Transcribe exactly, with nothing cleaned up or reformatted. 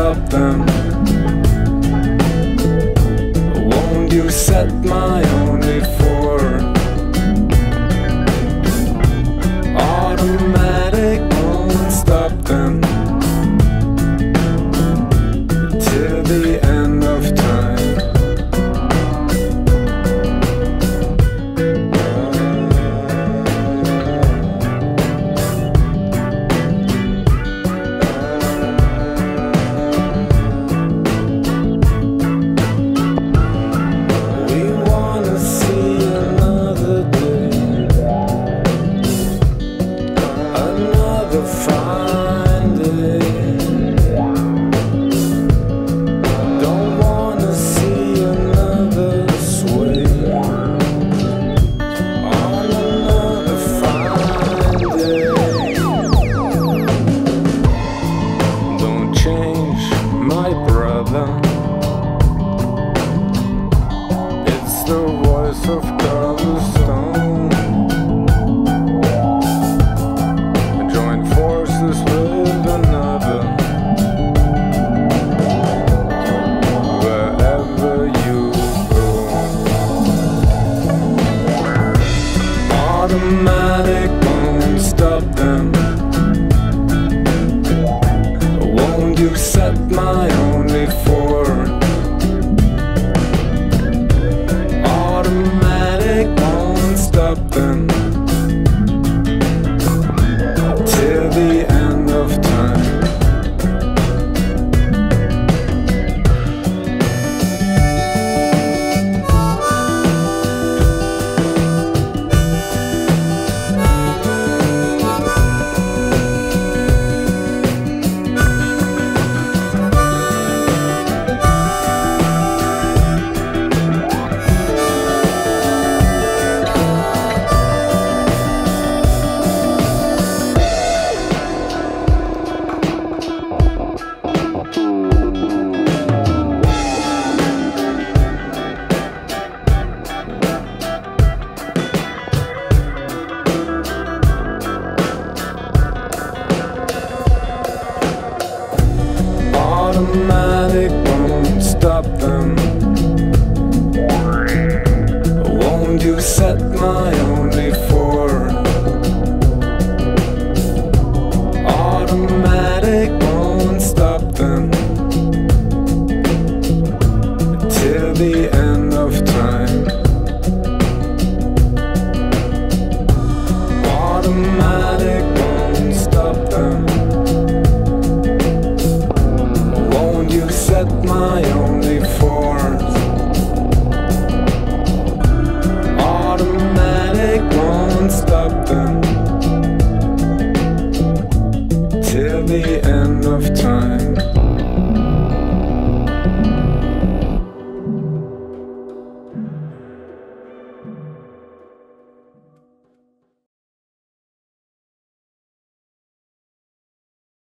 stop them. Won't you set my only for automatic? Won't stop them till the end of time. My brother, it's the voice of cobblestone. Join forces with another, wherever you go. Automatic won't stop them. Won't you set my only for automatic? Won't stop them till the end of time. Automatic won't stop them. Won't you set my only for automatic? Won't stop them till the end of time. Automatic won't stop them. You set my only force. Automatic won't stop them till the end of time.